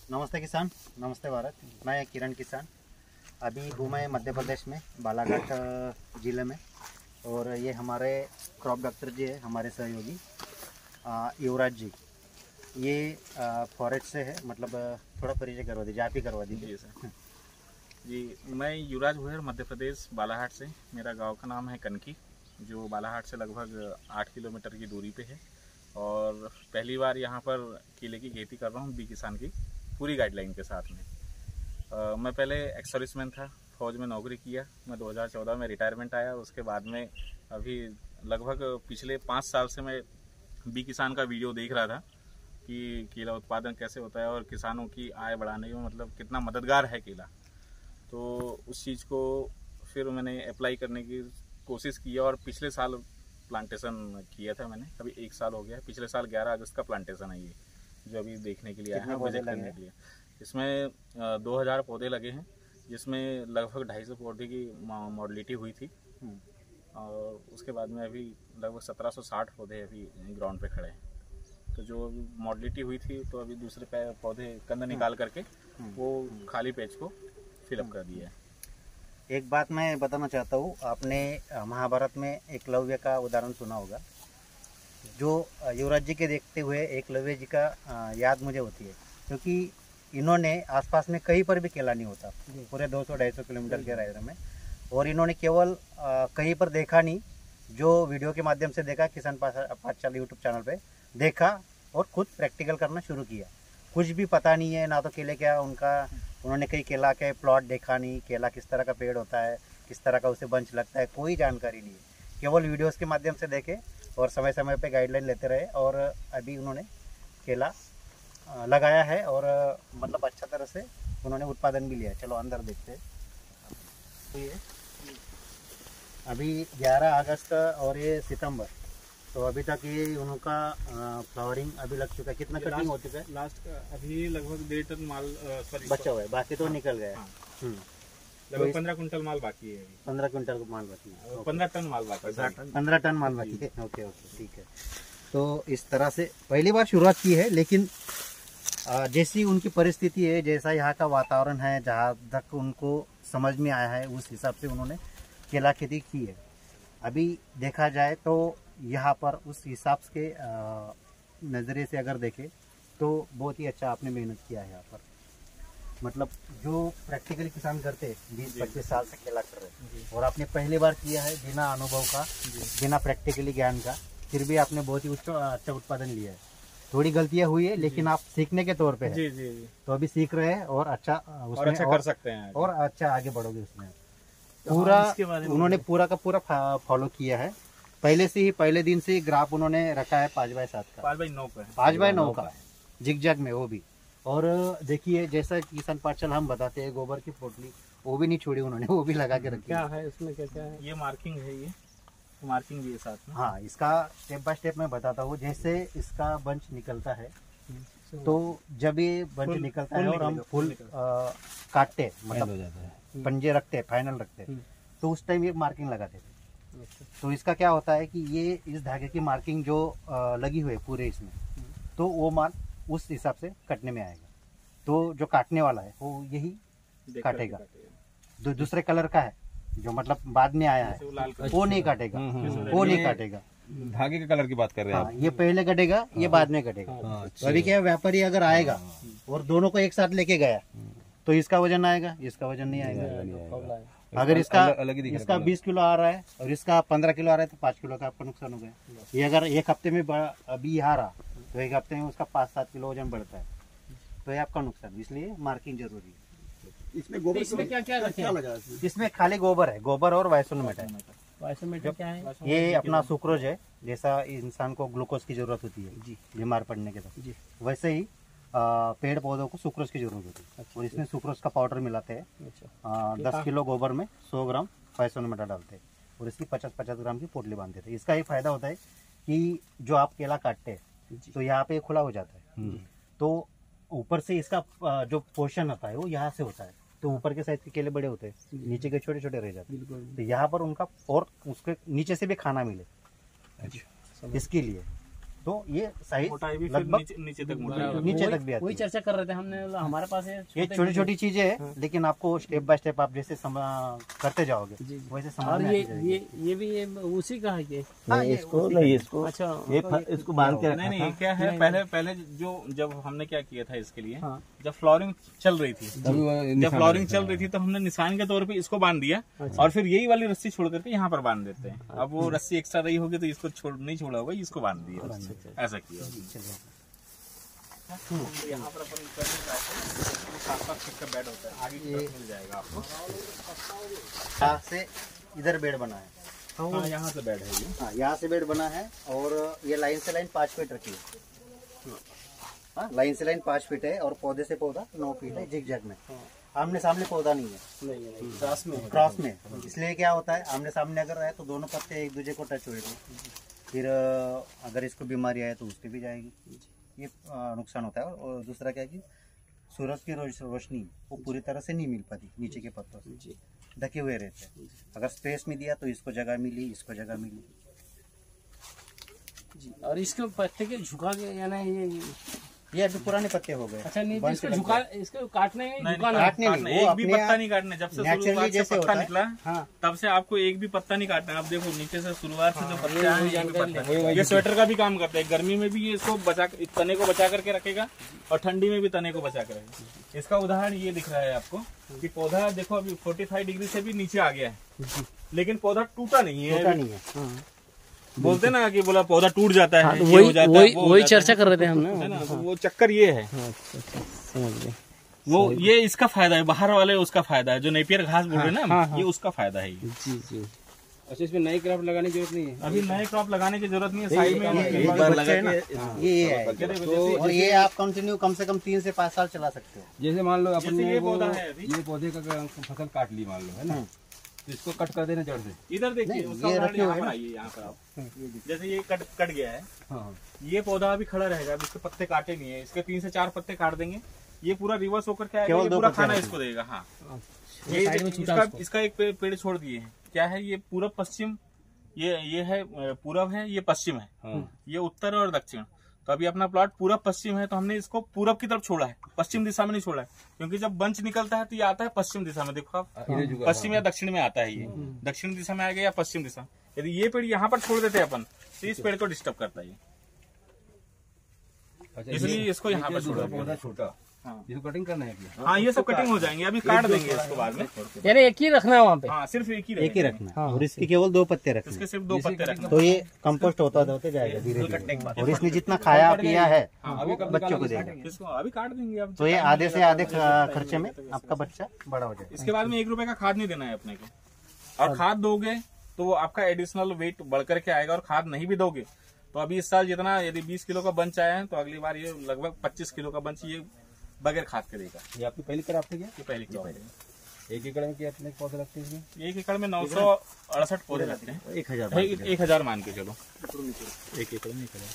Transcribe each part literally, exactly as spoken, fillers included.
नमस्ते किसान, नमस्ते भारत। मैं किरण किसान। अभी हूँ मैं मध्य प्रदेश में बालाघाट ज़िले में, और ये हमारे क्रॉप डॉक्टर जी है, हमारे सहयोगी युवराज जी। ये फॉरेस्ट से है, मतलब थोड़ा परिचय करवा दीजिए, आप ही करवा दीजिए सर। जी, मैं युवराज भुयर, मध्य प्रदेश बालाघाट से। मेरा गांव का नाम है कनकी, जो बालाघाट से लगभग आठ किलोमीटर की दूरी पे है। और पहली बार यहाँ पर केले की खेती कर रहा हूँ बी किसान की पूरी गाइडलाइन के साथ में। आ, मैं पहले एक्स सर्विसमैन था, फौज में नौकरी किया। मैं दो हज़ार चौदह में रिटायरमेंट आया। उसके बाद में अभी लगभग पिछले पाँच साल से मैं बी किसान का वीडियो देख रहा था कि केला उत्पादन कैसे होता है और किसानों की आय बढ़ाने में मतलब कितना मददगार है केला। तो उस चीज़ को फिर मैंने अप्लाई करने की कोशिश की और पिछले साल प्लांटेशन किया था मैंने। अभी एक साल हो गया है। पिछले साल ग्यारह अगस्त का प्लांटेशन है ये, जो अभी देखने के लिए आया है, विजिट करने के लिए। इसमें दो हज़ार पौधे लगे हैं, जिसमें लगभग ढाई सौ पौधे की मॉडलिटी हुई थी। और उसके बाद में अभी लगभग सत्रह सौ साठ पौधे अभी ग्राउंड पे खड़े हैं। तो जो मॉडलिटी हुई थी, तो अभी दूसरे पौधे कंद निकाल करके वो खाली पेज को फिलअप कर दिया है। एक बात मैं बताना चाहता हूँ, आपने महाभारत में एकलव्य का उदाहरण सुना होगा। जो युवराज जी के देखते हुए एकलव्य जी का याद मुझे होती है, क्योंकि इन्होंने आसपास में कहीं पर भी केला नहीं होता पूरे दो सौ ढाई सौ किलोमीटर के दायरे में। और इन्होंने केवल कहीं पर देखा नहीं, जो वीडियो के माध्यम से देखा, किसान पाठशाला यूट्यूब चैनल पे देखा और खुद प्रैक्टिकल करना शुरू किया। कुछ भी पता नहीं है ना, तो केले क्या उनका, उन्होंने कहीं केला के प्लॉट देखा नहीं, केला किस तरह का पेड़ होता है, किस तरह का उसे बंच लगता है, कोई जानकारी नहीं है। केवल वीडियोस के माध्यम से देखे और समय समय पे गाइडलाइन लेते रहे, और अभी उन्होंने केला लगाया है और मतलब अच्छा तरह से उन्होंने उत्पादन भी लिया है। चलो अंदर देखते हैं। तो ये अभी ग्यारह अगस्त और ये सितंबर, तो अभी तक ये उनका फ्लावरिंग अभी लग चुका है। कितना कटिंग हो चुका है? लास्ट अभी लगभग डेढ़ टन माल सॉरी बचा हुआ है, बाकी तो निकल गया। हाँ। लगभग पंद्रह कुंटल माल बाकी है। पंद्रह कुंटल माल बाकी है। पंद्रह टन माल बाकी है। पंद्रह टन माल बाकी है। ओके ओके, ठीक है। तो इस तरह से पहली बार शुरुआत की है, लेकिन जैसी उनकी परिस्थिति है, जैसा यहाँ का वातावरण है, जहाँ तक उनको समझ में आया है, उस हिसाब से उन्होंने केला खेती की है। अभी देखा जाए तो यहाँ पर उस हिसाब के नज़रिए से अगर देखें तो बहुत ही अच्छा आपने मेहनत किया है यहाँ पर। मतलब जो प्रैक्टिकली किसान करते बीस पच्चीस साल से केला कर रहे हैं, और आपने पहली बार किया है बिना अनुभव का, बिना प्रैक्टिकली ज्ञान का, फिर भी आपने बहुत ही उच्च अच्छा उत्पादन लिया है। थोड़ी गलतियां हुई है, लेकिन आप सीखने के तौर पे है। जी जी जी। तो अभी सीख रहे हैं और अच्छा उसमें और अच्छा कर सकते हैं, और अच्छा आगे बढ़ोगे उसमें। पूरा उन्होंने पूरा का पूरा फॉलो किया है। पहले से ही, पहले दिन से ही ग्राफ उन्होंने रखा है पाँच बाय सात का, पाँच बाय नौ का, पाँच बाय नौ का जिग-जैग में, वो भी। और देखिए, जैसा किसान पाठशाला हम बताते हैं, गोबर की पोटली वो भी नहीं छोड़ी उन्होंने, वो भी लगा के रखी। क्या है इसमें, क्या क्या है? ये मार्किंग है, ये मार्किंग भी है साथ में। हाँ, इसका स्टेप बाय स्टेप मैं बताता हूँ। जैसे इसका बंच निकलता है, तो जब ये बंच निकलता है और हम फूल काटते, मतलब पंजे रखते हैं, फाइनल रखते हैं, तो उस टाइम ये मार्किंग लगाते थे। तो इसका क्या होता है कि ये इस धागे की मार्किंग जो लगी हुई है पूरे इसमें, तो वो माल उस हिसाब से कटने में आएगा। तो जो काटने वाला है वो यही काटेगा। जो दूसरे कलर का है, जो मतलब बाद में आया है, वो नहीं काटेगा, वो नहीं काटेगा। धागे के कलर की बात कर रहे हैं आप? ये पहले कटेगा, ये बाद में कटेगा। तो अभी क्या, व्यापारी अगर आएगा और दोनों को एक साथ लेके गया, तो इसका वजन आएगा, इसका वजन नहीं आएगा। अगर इसका इसका बीस किलो आ रहा है और इसका पंद्रह किलो आ रहा है, तो पाँच किलो का आपका नुकसान हो गया। ये अगर एक हफ्ते में अभी आ रहा, तो एक हफ्ते में उसका पाँच सात किलो वजन बढ़ता है, तो ये आपका नुकसान। इसलिए मार्किंग जरूरी है। इसमें गोबर, इसमें क्या क्या क्या लगा है? इसमें खाली गोबर है, गोबर और वाइसोमेट है। वाइसोमेट क्या है? ये अपना सुक्रोज है। जैसा इंसान को ग्लूकोज की जरूरत होती है जी बीमार पड़ने के बाद, वैसे ही आ, पेड़ पौधों को सुक्रोज की जरूरत होती है। अच्छा, और इसमें सुक्रोज का पाउडर मिलाते हैं। अच्छा, दस किलो गोबर में सौ ग्राम वाइसोमेट डालते हैं, और इसकी पचास पचास ग्राम की पोटली बांधते थे। इसका ये फायदा होता है कि जो आप केला काटते हैं, तो यहाँ पे खुला हो जाता है, तो ऊपर से इसका जो पोषण होता है वो यहाँ से होता है। तो ऊपर के साइज के केले बड़े होते हैं, नीचे के छोटे छोटे रह जाते हैं। तो यहाँ पर उनका और उसके नीचे से भी खाना मिले, इसके लिए। तो ये साइज मोटाई भी फिर लगभग नीचे नीचे तक मोटाई नीचे तक भी वही आती है। चर्चा कर रहे थे हमने, हमारे पास है ये छोटी छोटी चीजें हैं, लेकिन आपको स्टेप बाय स्टेप आप जैसे सम, करते जाओगे जी। वैसे और समझ में ये आती जाएगी। ये ये भी ये उसी का है ये। हाँ, ये इसको उसी नहीं का- इसको अच्छा ये फ- इसको बांध के नहीं रखा नहीं था। ये क्या है, पहले पहले जो जब हमने क्या किया था इसके लिए, हाँ। जब फ्लोरिंग चल रही थी, तभी वो जब निशान फ्लोरिंग रहता चल है। रही थी तो हमने निशान के तौर पे इसको बांध दिया, अच्छा। और फिर यही वाली रस्सी छोड़ करके यहाँ पर बांध देते हैं। अब वो रस्सी एक्स्ट्रा रही होगी तो इसको छोड़ नहीं छोड़ा होगा, इसको बांध दिया, ऐसा किया। यहाँ पर अपन करने जाते हैं, सात सात फीट का बेड होता है, आगे की तरफ मिल जाएगा आपको। यहाँ से इधर बेड बना है, हाँ यहाँ से बेड है ये। हाँ यहाँ से बेड बना है, और ये लाइन से लाइन पाँच फीट रखी है। हाँ, लाइन से लाइन पाँच फीट है, और पौधे से पौधा नौ फीट है, जिग जैग में। आमने सामने पौधा नहीं है, नहीं नहीं क्रॉस में है। क्रॉस में। इसलिए क्या होता है, आमने सामने अगर रहे तो दोनों पत्ते एक दूसरे को टच होएंगे, फिर अ, अगर इसको बीमारी आए तो उसकी भी जाएगी, ये अ, नुकसान होता है। और दूसरा क्या है कि सूरज की रोश- रोशनी वो पूरी तरह से नहीं मिल पाती नीचे के पत्तों से, जी ढके हुए रहते हैं। अगर स्पेस में दिया तो इसको जगह मिली, इसको जगह मिली। जी। और इसके पत्ते के झुका के यानी ये ये अभी पुराने पत्ते हो गए। अच्छा नहीं, बंच इसको लग झुका गए। इसको काटने में नहीं, झुकाना काटने काटने, नहीं, वो एक भी अपने पत्ता आप नहीं काटने। जब से naturally शुरुआत से जैसे पत्ता होता है। निकला, हाँ तब से आपको एक भी पत्ता नहीं काटना है। अब देखो नीचे से शुरुआत से जो पत्ते आए हैं, एक भी जानकारी पत्ता वही- नहीं। वही ये स्वेटर का भी काम करता है, गर्मी में भी ये इसको बचा, तने को बचा करके रखेगा, और ठंडी में भी तने को बचा कर रखेगा। इसका उदाहरण ये दिख रहा है आपको कि पौधा देखो अभी पैंतालीस डिग्री से भी नीचे आ गया है, लेकिन पौधा टूटा नहीं होता है। नहीं है। बोलते ना कि बोला पौधा टूट जाता है, हाँ, तो ये वही हो जाता वही है, वो हो वही जाता है। चर्चा कर रहे थे हमने। है ना, तो वो चक्कर ये है। हाँ, अच्छा अच्छा समझ गए। वो ये इसका फायदा है, बाहर वाले उसका फायदा है, जो नेपियर घास बोल रहे हैं ना, हाँ, हाँ। ये उसका फायदा है। ये जी जी अच्छा, इसमें नई क्रॉप लगाने की जरूरत नहीं है। अभी नए क्रॉप लगाने की जरूरत नहीं है, साइड में ये- ये ये बार जो लगा बच्चे हैं ना, के- हाँ। ये ये है। ये देखो, तो जैसे- और ये आप कंटिन्यू कम से कम तीन से पाँच साल चला सकते हो। जैसे मान लो अपन जैसे ने ये वो पौधा है अभी। ये पौधे का अगर फसल काट ली मान लो, है ना, तो इसको कट कर देना जड़ से। इधर देखिए, नहीं, उसका ये उदाहरण रखे हुए यहाँ हैं पर ना। आइए, यहाँ पर आप जैसे ये कट कट गया है, हाँ ये पौधा अभी खड़ा रहेगा, अभी इसके पत्ते काटे नहीं है, इसके तीन से चार पत्ते काट देंगे, ये पूरा रिवर्स होकर के आएगा, केवल ये दो पूरा पत्ते खाना रखेंगे। इसको देगा। हाँ, ये ये साइड में छूटा इसका उसको। इसका एक पे- पेड़ छोड़ दिए हैं। क्या है ये, पूरब पश्चिम, ये ये है अ, पूरब है, ये पश्चिम है, हाँ ये उत्तर और दक्षिण। तो अभी अपना प्लॉट पूरब पश्चिम है, तो हमने इसको पूरब की तरफ छोड़ा है, पश्चिम दिशा में नहीं छोड़ा है, क्योंकि जब बंच निकलता है तो ये आता है पश्चिम दिशा में। देखो आप, इधर झुका, पश्चिम या दक्षिण में आता है, ये दक्षिण दिशा में आ गया या पश्चिम दिशा। यदि ये पेड़ यहाँ पर छोड़ देते हैं अपन, तो इस पेड़ को डिस्टर्ब करता है ये, अच्छा, इसलिए ये- इसको यहाँ ये पर दूसरा छोड़ा पौधा छोटा, हाँ। इसको कटिंग करना है क्या? हाँ, ये सब कटिंग हो जाएंगे, अभी काट देंगे इसको बाद में। यानी एक ही रखना है वहाँ पे। हाँ, सिर्फ एक ही एक ही रहेगा। रखना है, हाँ। और इसके केवल दो पत्ते रखने इसके हैं। सिर्फ दो पत्ते रखना। तो ये कंपोस्ट होता होते जाएगा धीरे धीरे, और इसने जितना खाया पिया है अभी कब बच्चों को निकालोगे? देगा। इसको अभी काट देंगे अब। तो ये आधे से आधे ख- खर्चे में आपका बच्चा बड़ा हो जाएगा। इसके बाद में एक रुपए का खाद नहीं देना है अपने को, और खाद दोगे तो वो आपका एडिशनल वेट बढ़ करके आएगा। और खाद नहीं भी दोगे तो अभी इस साल जितना यदि बीस किलो का बंच आया है, तो अगली बार ये लगभग पच्चीस किलो का बंच ये बगैर खाद के देगा। ये आपकी पहली क्रॉप थी क्या? ये पहली क्रॉप है। एक एकड़ में कितने पौधे लगते हैं इसमें? एक एकड़ में नौ सौ अड़सठ पौधे लगते हैं। एक हजार एक एक हजार मान के चलो, एक एकड़ में एक हजार।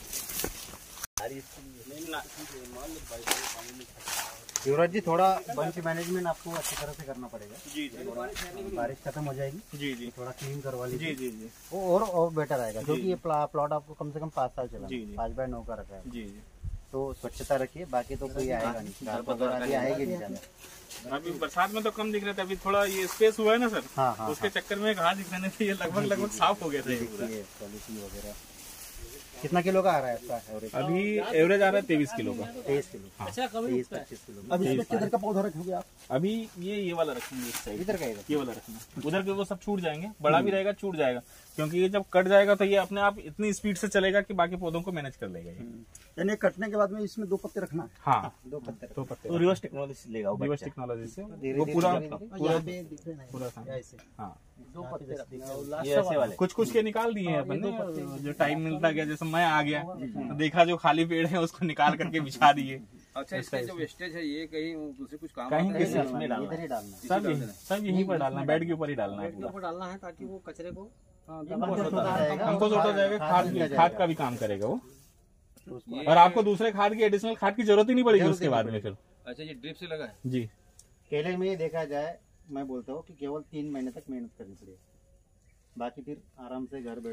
युवराज जी, थोड़ा बंच मैनेजमेंट आपको अच्छी तरह से करना पड़ेगा। जी जी बारिश खत्म हो जाएगी, जी जी थोड़ा क्लीन करवा जी लीजिए, जी जी वो और और बेटर आएगा, क्योंकि ये प्ला- प्लॉट आपको कम से कम पाँच साल चला, जी, जी। पाँच बाय नौ का रखा है। जी जी। तो स्वच्छता रखिए, बाकी तो कोई आएगा नहीं, घर पर आएगी आएगी नहीं जाना। अभी बरसात में तो कम दिख रहे थे, अभी थोड़ा ये स्पेस हुआ है ना सर, हाँ हाँ, उसके चक्कर में घास दिखने से ये लगभग लगभग साफ हो गया था ये पूरा। ये पॉलिसी वगैरह कितना किलो का आ रहा है आपका एवरेज? अभी एवरेज आ रहा है तेईस किलो का। तेईस किलो, अच्छा कभी तेईस पच्चीस किलो। अब इसमें किधर का पौधा रखोगे आप? अभी ये ये वाला रखेंगे, इस साइड इधर का इधर ये वाला रखना, उधर के वो सब छूट जाएंगे, बड़ा भी रहेगा छूट जाएगा, क्योंकि ये जब कट जाएगा तो ये अपने आप इतनी स्पीड से चलेगा कि बाकी पौधों को मैनेज कर लेगा ये। यानी कटने के बाद में इसमें दो पत्ते रखना है। हाँ, दो पत्ते दो पत्ते तो रिवर्स टेक्नोलॉजी से लेगा वो रिवर्स बच्चा। टेक्नोलॉजी से धीरे वो धीरे पूरा धीरे धीरे। पूरा यहाँ पे दिख रहे हैं, पूरा था। ऐसे हाँ, दो पत्ते रखने हैं। ये ऐसे वाले। कुछ कुछ के निकाल दिए हैं अपन ने, जो टाइम मिलता गया, जैसे मैं आ गया तो देखा जो खाली पेड़ है उसको निकाल करके बिछा दिए। अच्छा, इसका जो वेस्टेज है ये कहीं दूसरे कुछ काम कहीं आता है? किसी डालना है, इधर ही डालना है। सब यही सब यहीं पर डालना है, बेड के ऊपर ही डालना है पूरा। डालना है ताकि वो कचरे को कंपोस्ट होता जाएगा, हमको होता जाएगा, खाद किया खाद का भी काम करेगा वो, तो उसको और आपको दूसरे खाद की एडिशनल खाद की जरूरत ही नहीं पड़ेगी जरूरत उसके ही बाद नहीं में फिर। अच्छा, ये ड्रिप से लगा है? जी, केले में देखा जाए, मैं बोलता हूँ कि केवल तीन महीने तक मेहनत करनी पड़ेगी, बाकी फिर आराम से घर बैठो,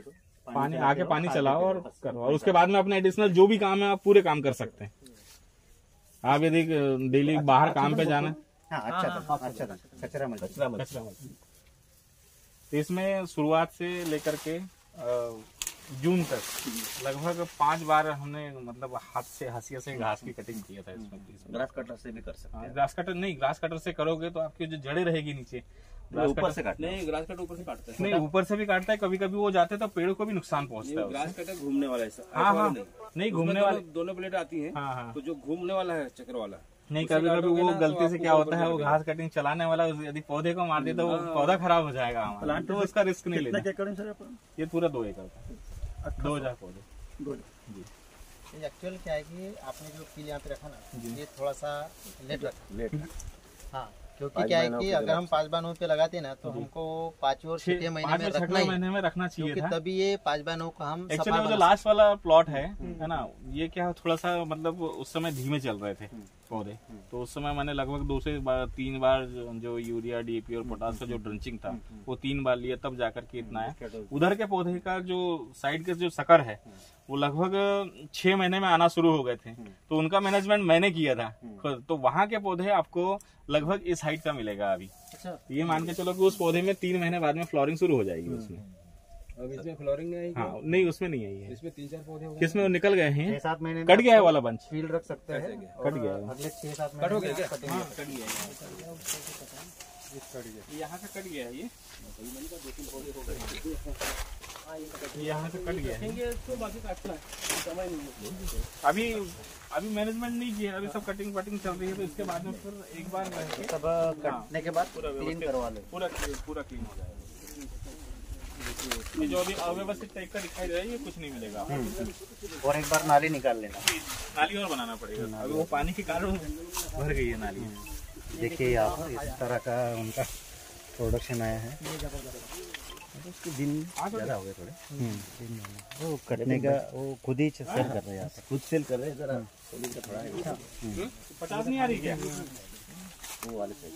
पानी आके पानी चलाओ और करो, और उसके बाद में अपने एडिशनल जो भी काम है आप पूरे काम कर सकते हैं। आप यदि डेली बाहर काम पे जाना है, हाँ अच्छा था, अच्छा था, कचरा मत कचरा मत कचरा मत। तो इसमें शुरुआत से लेकर के अ, जून तक लगभग पांच बार हमने मतलब हाथ से हंसिया से घास की कटिंग किया था इसमें। ग्रास कटर से भी कर सकते हैं। ग्रास कटर नहीं, ग्रास कटर से करोगे तो आपकी जो जड़ें रहेगी नीचे, ग्रास ऊपर कटर से काटना है। नहीं, ग्रास कटर ऊपर से काटता है। नहीं, ऊपर से भी काटता है, कभी कभी वो जाते तो पेड़ों को भी नुकसान पहुंचता है ग्रास उससे। कटर घूमने वाला है। हाँ हाँ, नहीं घूमने वाले दोनों प्लेट आती हैं। हाँ हाँ, तो जो घूमने वाला है चक्र वाला, नहीं कभी कभी वो गलती से क्या होता है, वो घास कटिंग चलाने वाला यदि पौधे को मार दे तो वो पौधा खराब हो जाएगा हमारा, तो उसका रिस्क नहीं लेना। क्या करें सर अपन? ये पूरा दो एकड़ का, दो हजार पौधे। गुड। एक्चुअल क्या है कि आपने जो फील यहाँ पे रखा ना, ये थोड़ा सा लेट रखा। लेट। हाँ, क्योंकि क्या है कि अगर हम पाँच बाय नौ पे लगाते ना तो हमको पाँचवें और छठे महीने में रखना ही, महीने में रखना चाहिए था, तभी ये पाँच बाय नौ का हम एक्चुअली वो जो लास्ट वाला प्लॉट है है ना, ये क्या थोड़ा सा मतलब उस समय धीमे चल रहे थे पौधे, तो उस समय मैंने लगभग दो से बार, तीन बार जो यूरिया डीएपी और पोटास का जो ड्रंचिंग था वो तीन बार लिया, तब जाकर के इतना है। उधर के पौधे का जो साइड के जो सकर है वो लगभग छह महीने में आना शुरू हो गए थे, तो उनका मैनेजमेंट मैंने किया था। तो वहाँ के पौधे आपको लगभग इस हाइट का मिलेगा अभी। ये मान के चलो कि उस पौधे में तीन महीने बाद में फ्लोरिंग शुरू हो जाएगी उसमें। अब इसमें फ्लोरिंग नहीं है। हाँ, नहीं उसमें नहीं आई है, इसमें तीन चार पौधे हो गए। किसमें वो निकल गए हैं, छह सात महीने कट गया है वाला बंच, फील रख सकते हैं। कट गया है, अगले छह सात कट हो महीने गया में क्या? हाँ कट गया है, यहाँ से कट गया है, ये यहाँ से कट गया है। अभी अभी मैनेजमेंट नहीं किया, अभी सब कटिंग वटिंग चल रही है, तो इसके बाद में फिर एक बार रह के सब कटने के बाद क्लीन करवा लो। पूरा पूरा क्लीन हो जाएगा। ये जो अभी अव्यवस्थित टाइप का दिखाई दे रहा है ये कुछ नहीं मिलेगा। और एक बार नाली निकाल लेना, नाली और बनाना पड़ेगा, अभी वो पानी के कारण भर गई है नाली। देखिए आप इस तरह का उनका प्रोडक्शन आया है। उसके दिन ज़्यादा हो गए थोड़े, दिन वो कटने का वो खुद ही सेल कर रहे हैं यहाँ पे, खुद सेल कर रहे हैं जरा। थोड़ा है। पचास नहीं आ रही क्या? वो वाले साइड।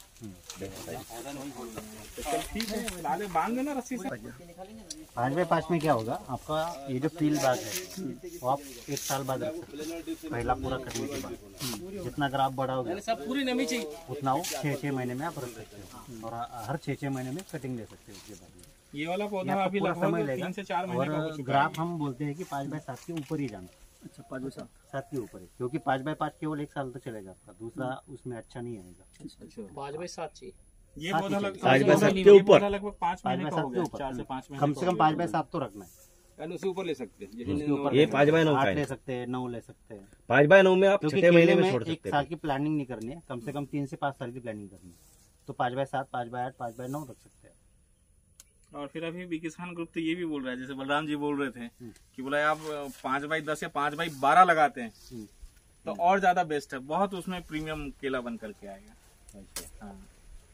ठीक है, डाले बांध देना रस्सी से। पाँच बाय पाँच में क्या होगा, आपका ये जो फील बाग है वो आप एक साल बाद रख सकते हैं, पहला पूरा कटने के बाद। जितना अगर आप बढ़ाओगे सब पूरी नमी चाहिए, उतना वो छः छः महीने में आप रख सकते हो, और हर छः छः महीने में कटिंग ले सकते हो उसके बाद में। ये वाला पौधा आपको अभी पूरा समय लगभग लेगा। तीन से चार महीने का हो और चुका ग्राफ हम बोलते हैं कि पाँच बाय सात के ऊपर ही जाना, अच्छा पाँच बजे सात के ऊपर है, क्योंकि पाँच बाय पाँच केवल एक साल तो चलेगा आपका, दूसरा उसमें अच्छा नहीं आएगा। अच्छा। पाँच बाई सात चाहिए। ये सात पौधा ही लग- पाँच ये बाय पौधा सात ये के ऊपर। पौधा लगभग पाँच पाँच महीने बाय का सात हो के गया, ऊपर चार से पाँच महीने कम का से हो कम गया। पाँच बाय सात तो रखना है। यानी उससे ऊपर ले सकते हैं। जैसे उसके ऊपर ये पाँच बाय नौ का आठ है। ले सकते हैं, नौ ले सकते हैं, पाँच बाय नौ में आप क्योंकि छठे महीने केले में में छोड़ एक सकते साल हैं। की प्लानिंग नहीं करनी है, कम से कम तीन से पाँच साल की प्लानिंग करनी है, तो पाँच बाय सात, पाँच बाय आठ, पाँच बाय नौ रख सकते हैं। और फिर अभी बी किसान ग्रुप तो ये भी बोल रहा है, जैसे बलराम जी बोल रहे थे कि बोला आप पाँच बाई दस या पाँच बाई बारह लगाते हैं तो और ज्यादा बेस्ट है, बहुत उसमें प्रीमियम केला बन करके आएगा। हाँ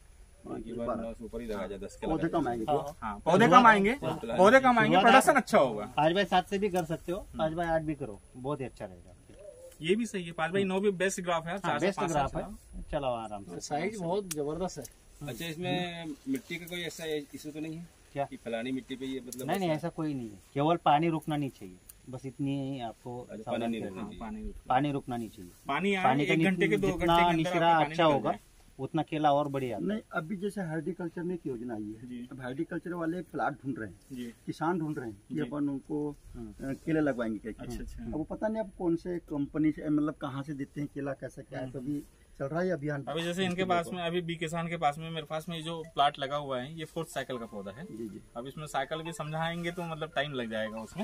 एक बार नौ से ऊपर ही लगा जाए, दस के पौधे कम आएंगे। हाँ, पौधे कम आएंगे, पौधे कम आएंगे, प्रोडक्शन अच्छा होगा। पाँच बाय सात से भी कर सकते हो, पाँच बाय आठ भी करो, बहुत ही अच्छा रहेगा। ये भी सही है, पाँच बाई नौ भी बेस्ट ग्राफ है, चार से बेस्ट पाँच ग्राफ साल है, चलाओ आराम से। साइज बहुत जबरदस्त है। अच्छा, इसमें मिट्टी का कोई ऐसा इशू तो नहीं है क्या? कि फलानी मिट्टी पे ये मतलब नहीं नहीं, ऐसा कोई नहीं है, केवल पानी रुकना नहीं चाहिए, बस इतनी ही आपको पानी सावधानी नहीं रखना रुकना है। पानी पानी रुकना नहीं चाहिए। पानी आए पानी का एक घंटे के दो घंटे जितना के अंदर निचरा आपका पानी अच्छा निकल होगा जाए। उतना केला और बढ़िया आता है। नहीं, अभी जैसे हार्टिकल्चर में एक योजना आई है, जी। अब हार्टिकल्चर वाले प्लाट ढूंढ रहे हैं, जी, किसान ढूंढ रहे हैं कि जी। अपन उनको अ, केले लगवाएंगे कैसे। अच्छा अच्छा। अब वो पता नहीं अब कौन से कंपनी से, मतलब कहाँ से देते हैं केला, कैसा क्या है, तो अभी चल रहा है अभियान। अभी जैसे इनके पास में, अभी बी किसान के पास में, मेरे पास में ये जो प्लाट लगा हुआ है ये फोर्थ साइकिल का पौधा है। जी जी। अब इसमें साइकिल भी समझाएंगे तो मतलब टाइम लग जाएगा उसमें,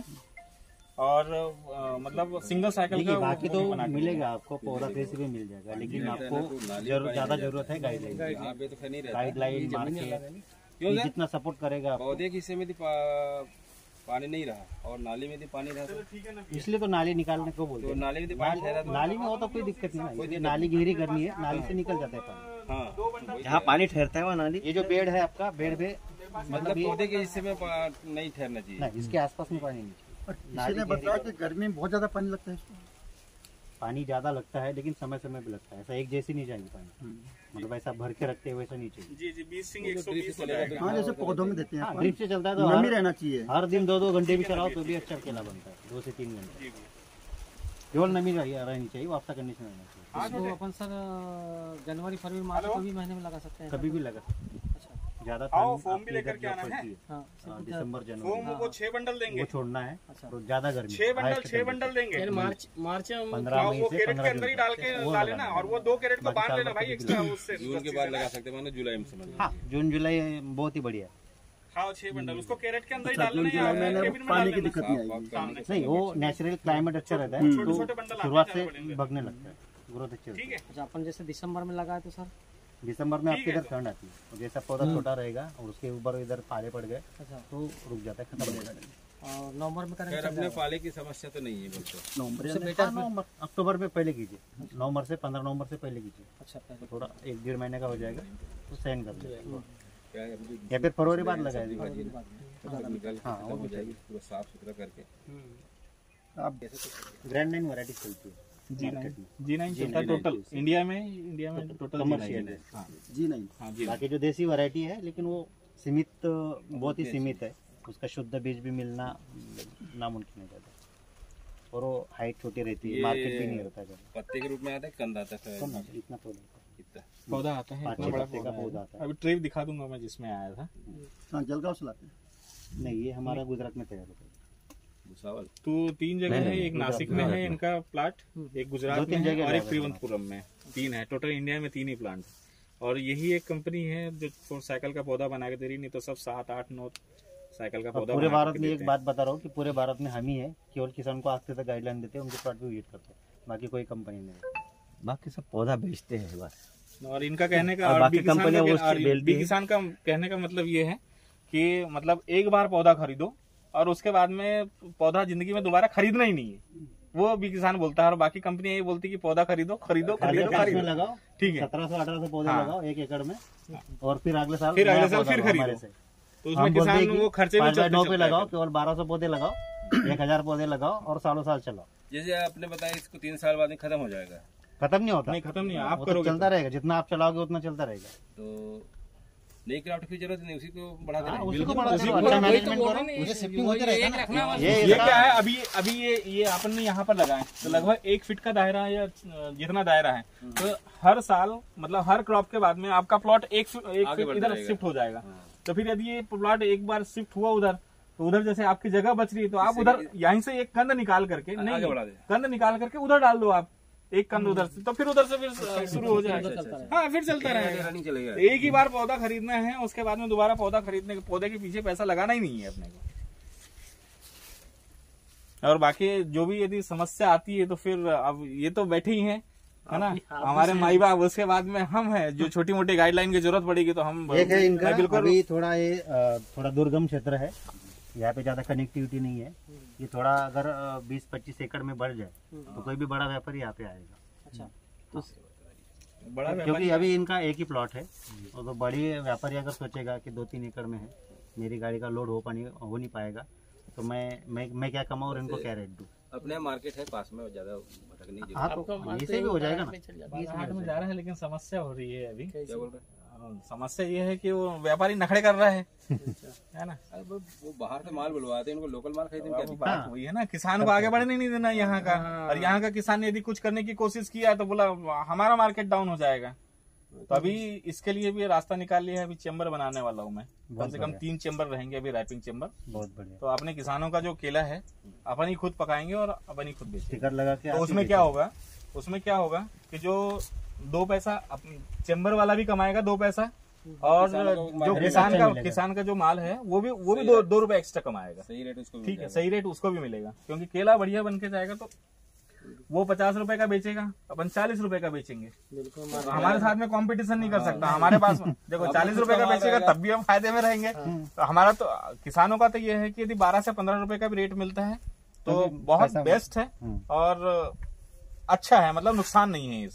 और अ, मतलब सिंगल साइकिल देखिए का बाकी तो बना के मिलेगा आपको, पौधा कैसे भी मिल जाएगा, लेकिन आपको जरूर ज्यादा जरूरत है गाइडलाइन, यहाँ पे तो खैर नहीं रहता। गाइडलाइन मार्केट क्यों सर? जितना सपोर्ट करेगा आपको। पौधे के हिस्से में भी पा, पानी नहीं रहा और नाली में भी पानी रहा, तो इसलिए तो नाली निकालने को बोलते हैं। नाली में भी पानी ठहरा तो नाली में हो तो कोई दिक्कत नहीं है, ये नाली गहरी करनी है, नाली से निकल जाता है पानी। हाँ, जहाँ पानी ठहरता है वहाँ नाली। ये जो बेड है आपका, बेड पे मतलब पौधे के हिस्से में पा- नहीं ठहरना चाहिए। नहीं, इसके आसपास में पानी नहीं चाहिए। और किसी ने बताया कि गर्मी में बहुत ज्यादा पानी लगता है इसको। पानी ज़्यादा लगता है लेकिन समय समय पे लगता है, ऐसा एक जैसी नहीं चाहिए पानी, मतलब ऐसा भर के रखते हैं वैसा नहीं चाहिए। जी जी बीस सिंह एक सौ बीस हो जाएगा। हाँ जैसे पौधों में देते हैं हाँ अपन, ड्रिप से चलता है तो नमी हर, रहना चाहिए। हर दिन दो दो घंटे भी चलाओ तो भी अच्छा केला बनता है, दो से तीन घंटे। केवल नमी रहनी चाहिए, वो आफ्टर कंडीशन रहना चाहिए। तो अपन सर जनवरी फरवरी मार्च कभी महीने में लगा सकते हैं? कभी भी लगा, अच्छा ज्यादा आओ, ठंड फोम भी आपके लेकर इधर के जो आना है। पड़ती हाँ हाँ, दिसंबर फोम जनवरी वो छह बंडल देंगे, वो छोड़ना है। अच्छा। तो ज्यादा गर्मी छह बंडल highest छह बंडल temperature। देंगे। यानी मार्च मार्च में पंद्रह हाँ, मई वो से कैरेट के पंद्रह अंदर ही जून डाल तक के वो ला लगाना लेना, है। और वो दो कैरेट को बाकी बांध साल लेना भर भाई के एक्स्ट्रा लिए। उससे। जून के बाद लगा सकते मानो जुलाई में समझ हाँ जून जुलाई बहुत ही बढ़िया। हाँ छह बंडल उसको कैरेट के अंदर ही अच्छा, डाल लेना जून या जुलाई में केबिन में डाल पानी की लेना। दिक्कत नहीं आएगी। सामने नहीं वो नेचुरल क्लाइमेट अच्छा रहता है छोटे तो छोटे बंडल शुरुआत आते से हैं, बड़े भगने लगता है, ग्रोथ अच्छी होती ठीक है। है। अच्छा अपन जैसे दिसंबर में लगाए तो सर? दिसंबर में ठीक आपके है इधर ठंड आती है, तो जैसा पौधा छोटा रहेगा और उसके ऊपर इधर पाले पड़ गए अच्छा, तो रुक जाता है, खत्म हो जाता है। और नवंबर में करेंगे खैर अपने पाले की समस्या तो नहीं है बोलते। नवंबर उससे या बेटर हाँ, नवंबर अक्टूबर में पहले कीजिए, नवंबर से पंद्रह नवंबर से पहले कीजिए, अच्छा पहले तो थोड़ा एक डेढ़ महीने का हो जाएगा तो सहन कर लीजिए। क्या है अभी या फिर फरवरी बाद लगाए सब्जी भाजी बाद में। सब निकाल के हाँ, खत्म वो हो भी जाएगी, पूरा साफ सुथरा करके। आप ग्रैंड नाइन वैरायटी चलती है जी मार्केट में, जी नाइन चलता है टोटल इंडिया में, इंडिया में टोटल कमर्शियल है। हाँ जी नहीं हाँ जी बाकी जो देसी वैरायटी है लेकिन वो सीमित, बहुत ही सीमित है, उसका शुद्ध बीज भी मिलना नामुमकिन है ज़्यादा, और वो हाइट छोटी रहती है, ये- मार्केट भी नहीं रहता है ज़्यादा। पत्ते के रूप में आता है, कंद आता है, कम आता है, इतना पौधा आता है। इतना पौधा आता है, पाँच इतना छह बड़ा पत्ते का पौधा पौधा है। आता है। अभी ट्रेप दिखा दूंगा मैं जिसमें आया था। हाँ जलगांव से लाते हैं। नहीं ये हमारा गुजरात में तैयार होता है। भुसावल। तो तीन जगह नहीं, है, नहीं, एक गुजरात नासिक में, में है गुजरात में। इनका प्लाट, एक दो गुजरात तीन में है जगह और एक है त्रिवेंद्रपुरम में, तीन है टोटल। इंडिया में तीन ही प्लांट, और यही एक कंपनी है जो फोर साइकिल का पौधा बना के दे रही, नहीं तो सब सात आठ नौ साइकिल का और पौधा पूरे बना भारत के में देते एक हैं। बात बता रहा हूँ कि पूरे भारत में हम ही है केवल किसान को आखिर तक गाइडलाइन देते हैं, उनके प्लॉट भी विजिट करते हैं, बाकी कोई कंपनी नहीं है। बाकी सब पौधा बेचते हैं बस। और इनका कहने का और और बाकी बी किसान कंपनियां का वो कह- और बेचती बी हैं। किसान का कहने का मतलब ये है कि मतलब एक बार पौधा खरीदो और उसके बाद में पौधा जिंदगी में दोबारा खरीदना ही नहीं है, वो बी किसान बोलता है। और बाकी कंपनी ये बोलती है कि पौधा खरीदो खरीदो पहले खरीदो साल में खरीदो, लगाओ, ठीक है। सत्रह सौ अठारह सौ पौधे हाँ। लगाओ एक एकड़ में, और फिर अगले साल फिर अगले नया साल पौधा फिर लो खरीदो। हमारे से। तो हम उसमें बोलते हैं किसान कि वो खर्चे भी पाँच बाय चलते नौ पे चलते लगाओ, हैं। केवल बारह सौ पौधे लगाओ, एक हजार पौधे लगाओ और सालों साल चलाओ, जैसे आपने बताया इसको तीन साल बाद में खत्म हो जाएगा, खत्म नहीं होता। नहीं खत्म नहीं, आप वो तो करोगे चलता रहेगा, जितना आप चलाओगे उतना चलता रहेगा। तो नई क्राफ्ट की जरूरत नहीं, उसी को बढ़ा हाँ, देना। उसी को बिल्कुल, बढ़ाते उसी रहो, को अच्छा बढ़ाते मैनेजमेंट बोल करो, रहे हैं, मुझे ये शिफ्टिंग वही होते एक रहेगा रखना ना। बस। ये ये इसका- क्या है, अभी अभी ये ये अपन ने यहाँ पर लगाए तो लगभग एक फीट का दायरा है या जितना दायरा है, तो हर साल मतलब हर क्रॉप के बाद में आपका प्लॉट एक फी- एक आगे फीट बढ़ता इधर रहेगा। शिफ्ट हो जाएगा। हाँ। तो फिर यदि ये प्लॉट एक बार शिफ्ट हुआ उधर, तो उधर जैसे आपकी जगह बच रही है तो आप इससे उधर कि- यहीं से एक कंद निकाल करके, आगे नहीं बढ़ा दे। कंद निकाल करके उधर डाल दो आप, एक कंद उधर से, तो फिर उधर से फिर शुरू हो जाएगा। अच्छा, अच्छा, अच्छा। हाँ फिर चलता रहेगा। रनिंग चलेगा। एक ही बार पौधा खरीदना है, उसके बाद में दोबारा पौधा खरीदने के पौधे के पीछे पैसा लगाना ही नहीं है अपने को। और बाकी जो भी यदि समस्या आती है तो फिर अब ये तो बैठे ही हैं, है ना, हमारे माई बाप, उसके बाद में हम हैं जो छोटी मोटी गाइडलाइन की जरूरत पड़ेगी तो हम एक है इनका मैं बिल्कुल अभी थोड़ा ये अ, थोड़ा दुर्गम क्षेत्र है, यहाँ पे ज्यादा कनेक्टिविटी नहीं है। ये थोड़ा अगर बीस पच्चीस एकड़ में बढ़ जाए तो कोई भी बड़ा व्यापारी यहाँ पे आएगा, अच्छा बड़ा क्योंकि व्यापारी अभी इनका एक ही प्लॉट है। और तो बड़ी व्यापारी अगर सोचेगा कि दो तीन एकड़ में है, मेरी गाड़ी का लोड हो पानी हो नहीं पाएगा, तो मैं मैं मैं क्या कमाऊँ और इनको क्या रेट दूँ। अपने मार्केट है पास में, ज्यादा भटक नहीं जरूरत। हाँ तो ये से भी हो जाएगा ना। बालाघाट में जा रहा है, लेकिन समस्या हो रही है अभी। क्या बोल रहे समस्या ये है कि वो व्यापारी नखड़े कर रहा है, है ना। अरे वो वो बाहर से माल बुलवाते हैं, उनको लोकल माल खरीदने में क्या वो दिक्कत? बात वही है ना, किसान को आगे बढ़ने नहीं देना यहाँ का। और यहाँ का किसान ने यदि कुछ करने की कोशिश किया तो बोला हमारा मार्केट डाउन हो जाएगा। तो अभी इसके लिए भी रास्ता निकाल लिया है, अभी चेम्बर बनाने वाला हूँ मैं, कम से कम तीन चेम्बर रहेंगे अभी, रैपिंग चेम्बर। बहुत बढ़िया, तो अपने किसानों का जो केला है अपन ही खुद पकाएंगे और अपन ही खुद बेचेंगे। स्टिकर लगा के तो आप ही उसमें क्या बेचो। होगा, उसमें क्या होगा कि जो दो पैसा चेम्बर वाला भी कमाएगा दो पैसा, और किसानों को जो रेट किसान अच्छा का मिलेगा। किसान का जो माल है वो भी वो भी दो दो रुपए एक्स्ट्रा कमाएगा। सही रेट उसको मिल ठीक है, जाएगा। सही रेट उसको भी मिलेगा, क्योंकि केला बढ़िया बन के जाएगा तो वो पचास रुपए का बेचेगा, अपन चालीस रुपए का बेचेंगे। बिल्कुल तो हमारे साथ में कंपटीशन नहीं कर सकता हमारे पास में। देखो चालीस रुपए का बेचेगा तब भी हम फायदे में रहेंगे। तो हमारा तो किसानों का तो ये है कि यदि बारह से पंद्रह रुपए का भी रेट मिलता है तो तो भी बहुत पैसा- बेस्ट है हम्म। और अच्छा है, मतलब नुकसान नहीं है इसमें।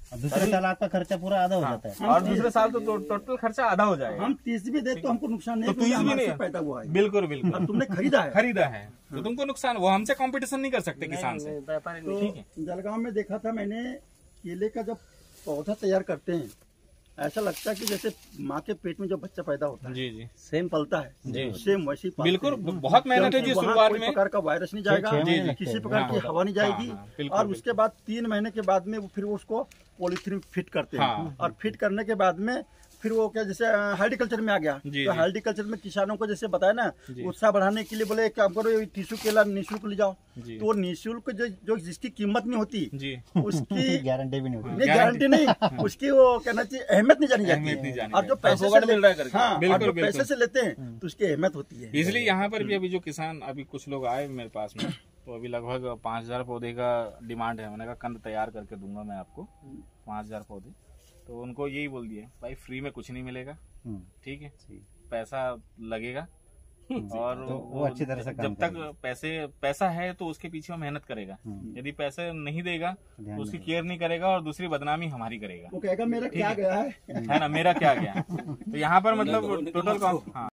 दूसरे साल आपका खर्चा पूरा आधा हो हाँ, जाता है। और दूसरे साल तो टोटल खर्चा आधा हो जाएगा। हम तीस भी दे तो हमको नुकसान नहीं, तो तीस भी हमारे नहीं से है। पैदा हुआ है। बिल्कुल बिल्कुल। अब तुमने खरीदा है। खरीदा है तो तुमको नुकसान, वो हमसे कंपटीशन नहीं कर सकते किसान से। व्यापारी तो ठीक है। जलगांव में देखा था मैंने, केले का जब पौधा तैयार करते हैं ऐसा लगता है कि जैसे माँ के पेट में जो बच्चा पैदा होता है जी जी सेम पलता है, जी। सेम वैसी पालते बिल्कुल, हैं। बहुत मेहनत है क्योंकि जी वहाँ शुरुआत कोई में। प्रकार का वायरस नहीं जाएगा, छह महीने किसी लगते प्रकार हैं। की हाँ, हवा नहीं जाएगी, हाँ, हाँ, बिल्कुल, और उसके बाद तीन महीने के बाद में वो फिर वो उसको पॉलीथीन फिट करते हैं, हाँ। और फिट करने के बाद में फिर वो क्या जैसे हार्टिकल्चर में आ गया, जी, तो जी। हार्टिकल्चर में किसानों को जैसे बताया ना, जी। उत्साह बढ़ाने के लिए बोले एक काम करो, ये टिश्यू केला निःशुल्क ले जाओ, जी। तो वो निःशुल्क जो जो जिसकी कीमत नहीं होती जी उसकी गारंटी भी नहीं होती। नहीं गारंटी नहीं, उसकी वो कहना चाहिए अहमियत नहीं जानी अहमियत नहीं जाती जानी है, और जो जाती। पैसे फोकट से मिल ले- रहा है करके। हाँ, और बिल्कुल, जो बिल्कुल। पैसे से लेते हैं तो उसकी अहमियत होती है। इसलिए यहाँ पर भी अभी जो किसान, अभी कुछ लोग आए मेरे पास में, तो अभी लगभग पाँच हजार पौधे का डिमांड है। मैंने कहा कंद तैयार करके दूंगा मैं आपको पाँच हजार पौधे। तो उनको यही बोल दिए भाई फ्री में कुछ नहीं मिलेगा, हम्म, ठीक है, पैसा लगेगा। और तो वो अच्छी तरह से काम जब तक करेगा। पैसे पैसा है तो उसके पीछे वो मेहनत करेगा। हम्म। यदि पैसे नहीं देगा ध्यान तो उसकी नहीं केयर नहीं करेगा और दूसरी बदनामी हमारी करेगा, वो कहेगा मेरा क्या गया है। है ना, मेरा क्या गया। तो यहाँ पर मतलब टोटल कॉम हाँ